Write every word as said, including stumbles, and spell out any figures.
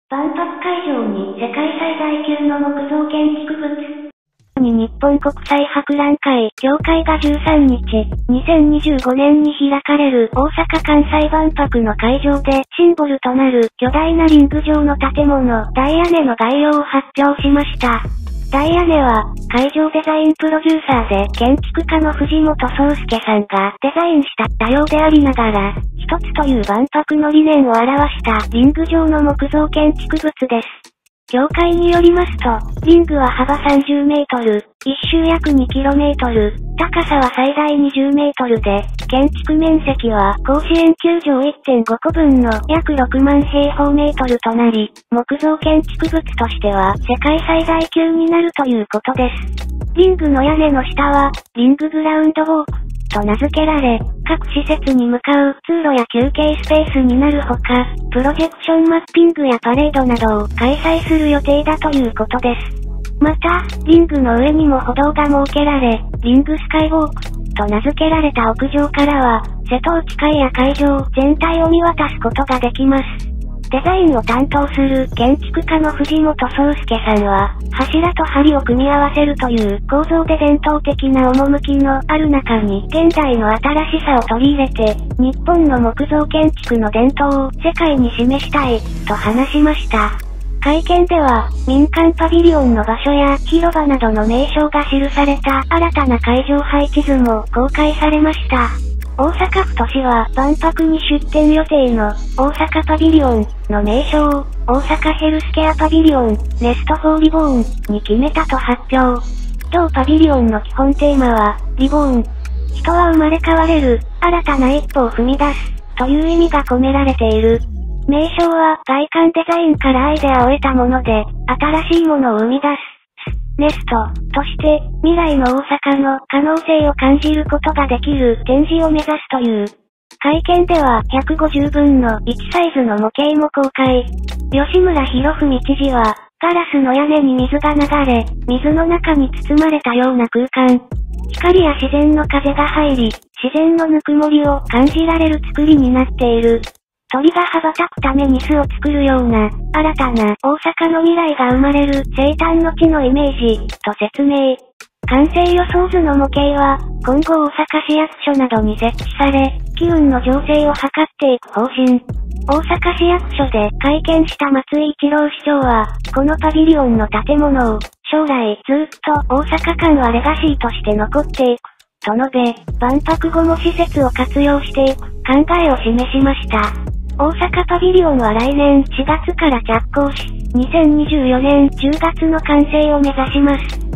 万博会場に世界最大級の木造建築物に日本国際博覧会協会がじゅうさんにち、にせんにじゅうごねんに開かれる大阪・関西万博の会場でシンボルとなる巨大なリング状の建物、大屋根の概要を発表しました。大屋根は、会場デザインプロデューサーで建築家の藤本壮介さんがデザインした多様でありながら、一つという万博の理念を表したリング状の木造建築物です。協会によりますと、リングは幅さんじゅうメートル、一周約にキロメートル、高さは最大にじゅうメートルで、建築面積は甲子園球場 いってんご 個分の約ろくまん平方メートルとなり、木造建築物としては世界最大級になるということです。リングの屋根の下は、リンググラウンドウォークと名付けられ、各施設に向かう通路や休憩スペースになるほか、プロジェクションマッピングやパレードなどを開催する予定だということです。また、リングの上にも歩道が設けられ、リングスカイウォークと名付けられた屋上からは、瀬戸内海や会場全体を見渡すことができます。デザインを担当する建築家の藤本壮介さんは、柱と梁を組み合わせるという構造で伝統的な趣のある中に現代の新しさを取り入れて、日本の木造建築の伝統を世界に示したい、と話しました。会見では、民間パビリオンの場所や広場などの名称が記された新たな会場配置図も公開されました。大阪府と市は万博に出展予定の大阪パビリオンの名称を大阪ヘルスケアパビリオンネストフォーリボーンに決めたと発表。同パビリオンの基本テーマはリボーン。人は生まれ変われる新たな一歩を踏み出すという意味が込められている。名称は外観デザインからアイデアを得たもので新しいものを生み出す。ネストとして未来の大阪の可能性を感じることができる展示を目指すという。会見ではひゃくごじゅうぶんのいちサイズの模型も公開。吉村博文知事はガラスの屋根に水が流れ、水の中に包まれたような空間。光や自然の風が入り、自然のぬくもりを感じられる作りになっている。鳥が羽ばたくために巣を作るような、新たな大阪の未来が生まれる生誕の地のイメージ、と説明。完成予想図の模型は、今後大阪市役所などに設置され、機運の醸成を図っていく方針。大阪市役所で会見した松井一郎市長は、このパビリオンの建物を、将来ずっと大阪間はレガシーとして残っていく、と述べ、万博後も施設を活用していく考えを示しました。大阪パビリオンは来年しがつから着工し、にせんにじゅうよねんじゅうがつの完成を目指します。